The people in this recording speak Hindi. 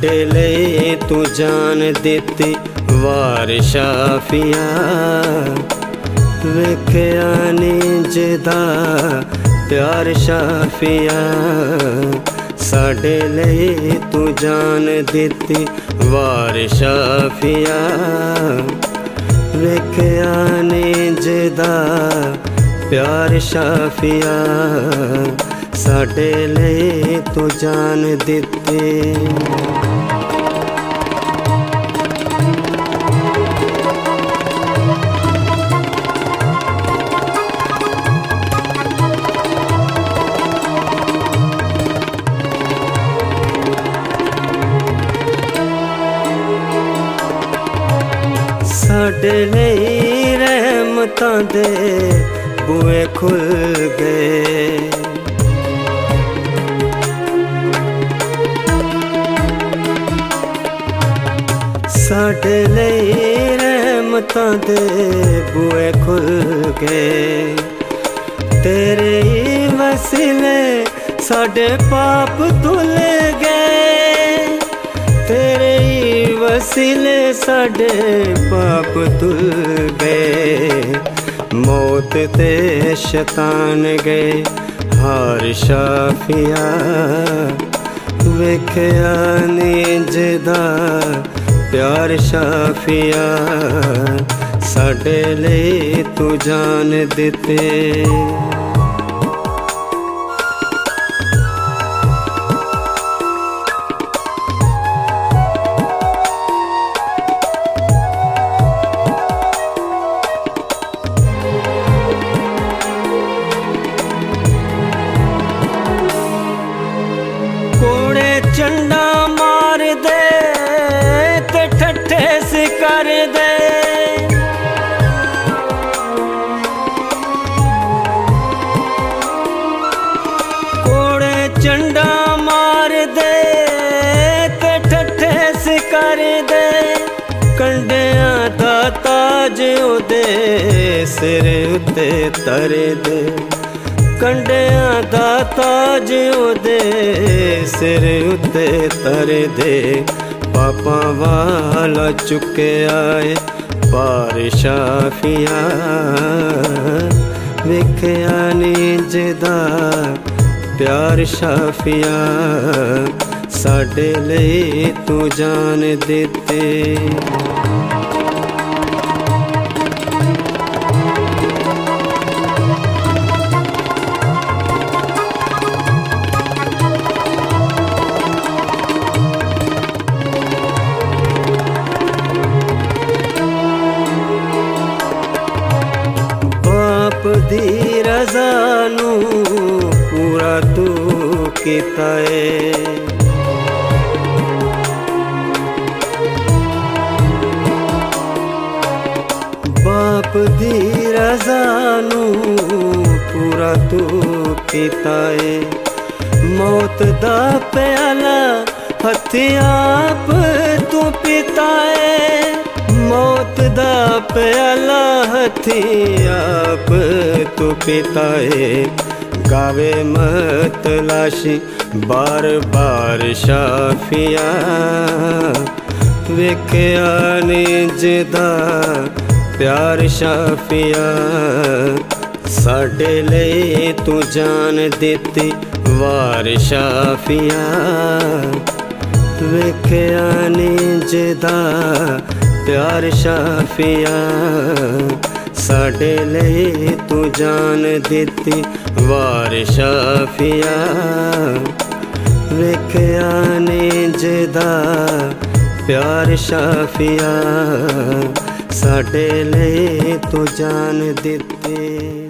साडे लई तू जान दिती वार शाफिया। वेख्या नी जिदा प्यार शाफिया, साडे लई तू जान दिती वार शाफिया। वेख्या नी जिदा प्यार शाफिया, साडे लई तू जान दिती। साडे लई रहमतां दे बूए खुल गए। साडे लई रहमतां दे बूए खुल गए। तेरे ही वसीले साडे पाप धुल गए। तेरे ही वसीले साडे पाप धुल गए। मौत ते शैतान गए हार शाफिया। वेख्या नी जिदा प्यार शाफिया, साडे लई तू जान दिते। कोड़े चंडा मार दे ते ठट्ठे सिकर दे। कोड़े चंडा मार दे ते ठट्ठे सिकर दे। कंडियां दा ताज ओदे सिर उत्ते तर दे। कंडियां दा ताज ओदे सिर उत्ते तर दे। पापा वाला चुके आए पार शाफिया। वेख्या नी जिदा प्यार शाफिया, साडे लई तू जान दिते। बाप दी रज़ा नू पूरा तू कीता है। बाप दी रज़ा नू पूरा तू कीता है। मौत दा प्याला हथी आप तू पीता है। मौत दा प्याला हथी आप तू पीता है। गावे मत लाशी बार बार शाफिया। वेख्या नी जिदा प्यार शाफिया, साडे लई तू जान दिती वार शाफिया। वेख्या नी जिदा प्यार शाफिया, साडे लई तू जान दिती वार शाफिया। वेख्या नी जिदा प्यार शाफिया, साडे लई तू जान दिती।